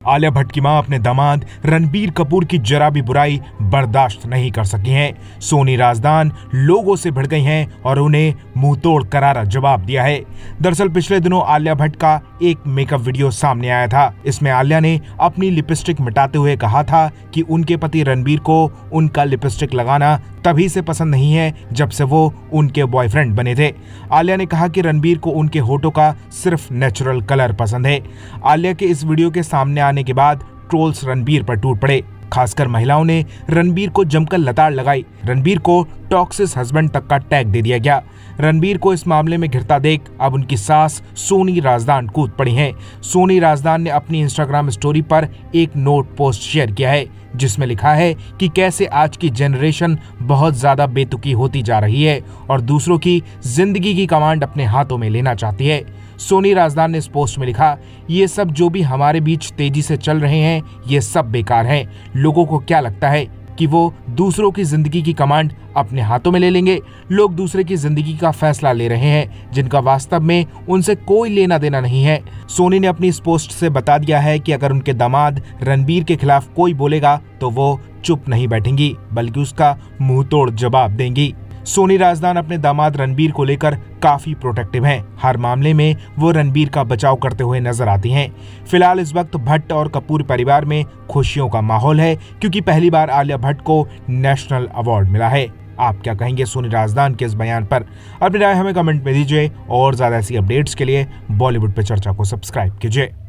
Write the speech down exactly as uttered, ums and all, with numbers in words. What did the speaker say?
आलिया भट्ट की मां अपने दामाद रणबीर कपूर की जरा भी बुराई बर्दाश्त नहीं कर सकी हैं। सोनी राजदान लोगों से भिड़ गई हैं और उन्हें मुंहतोड़ करारा जवाब दिया है। दरअसल पिछले दिनों आलिया भट्ट का एक मेकअप वीडियो सामने आया था। इसमें आलिया ने अपनी लिपस्टिक मिटाते हुए कहा था कि उनके पति रणबीर को उनका लिपस्टिक लगाना तभी से पसंद नहीं है जब से वो उनके बॉयफ्रेंड बने थे। आलिया ने कहा कि रणबीर को उनके होठों का सिर्फ नेचुरल कलर पसंद है। आलिया के इस वीडियो के सामने आने के बाद ट्रोल्स रणबीर पर टूट पड़े। खासकर महिलाओं ने रणबीर को जमकर लताड़ लगाई। रणबीर को टॉक्सिक हस्बैंड तक का टैग दे दिया गया। रणबीर को इस मामले में घिरता देख अब उनकी सास सोनी राजदान कूद पड़ी हैं। सोनी राजदान ने अपनी इंस्टाग्राम स्टोरी पर एक नोट पोस्ट शेयर किया है जिसमें लिखा है कि कैसे आज की जनरेशन बहुत ज्यादा बेतुकी होती जा रही है और दूसरों की जिंदगी की कमांड अपने हाथों में लेना चाहती है। सोनी राजदान ने इस पोस्ट में लिखा, ये सब जो भी हमारे बीच तेजी से चल रहे हैं ये सब बेकार हैं। लोगों को क्या लगता है कि वो दूसरों की जिंदगी की कमांड अपने हाथों में ले लेंगे। लोग दूसरे की जिंदगी का फैसला ले रहे हैं जिनका वास्तव में उनसे कोई लेना देना नहीं है। सोनी ने अपनी इस पोस्ट से बता दिया है कि अगर उनके दामाद रणबीर के खिलाफ कोई बोलेगा तो वो चुप नहीं बैठेंगी बल्कि उसका मुंह तोड़ जवाब देंगी। सोनी राजदान अपने दामाद रणबीर को लेकर काफी प्रोटेक्टिव हैं। हर मामले में वो रणबीर का बचाव करते हुए नजर आती हैं। फिलहाल इस वक्त भट्ट और कपूर परिवार में खुशियों का माहौल है क्योंकि पहली बार आलिया भट्ट को नेशनल अवार्ड मिला है। आप क्या कहेंगे सोनी राजदान के इस बयान पर? अपनी राय हमें कमेंट में दीजिए और ज्यादा ऐसी अपडेट्स के लिए बॉलीवुड पे चर्चा को सब्सक्राइब कीजिए।